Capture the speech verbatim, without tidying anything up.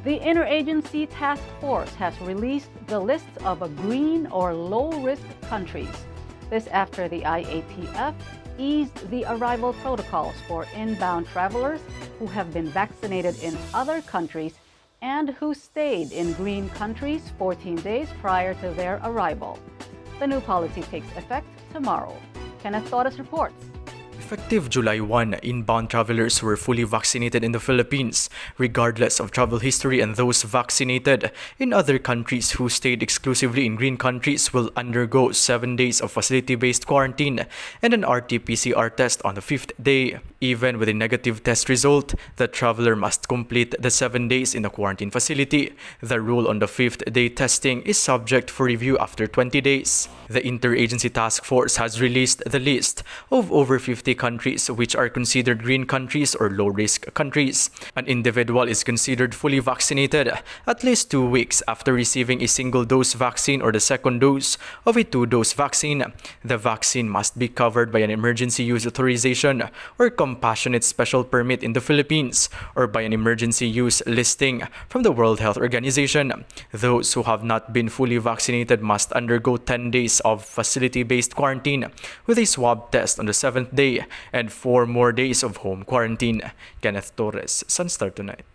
The Interagency Task Force has released the list of green or low-risk countries. This after the I A T F eased the arrival protocols for inbound travelers who have been vaccinated in other countries and who stayed in green countries fourteen days prior to their arrival. The new policy takes effect tomorrow. Kenneth Torres reports. Effective July first, inbound travelers who were fully vaccinated in the Philippines, regardless of travel history, and those vaccinated in other countries who stayed exclusively in green countries will undergo seven days of facility-based quarantine and an R T P C R test on the fifth day. Even with a negative test result, the traveler must complete the seven days in the quarantine facility. The rule on the fifth day testing is subject for review after twenty days. The Interagency Task Force has released the list of over fifty countries which are considered green countries or low-risk countries. An individual is considered fully vaccinated at least two weeks after receiving a single-dose vaccine or the second dose of a two-dose vaccine. The vaccine must be covered by an emergency use authorization or compassionate special permit in the Philippines or by an emergency use listing from the World Health Organization. Those who have not been fully vaccinated must undergo ten days of facility-based quarantine with a swab test on the seventh day and four more days of home quarantine. Kenneth Torres, Sunstar Tonight.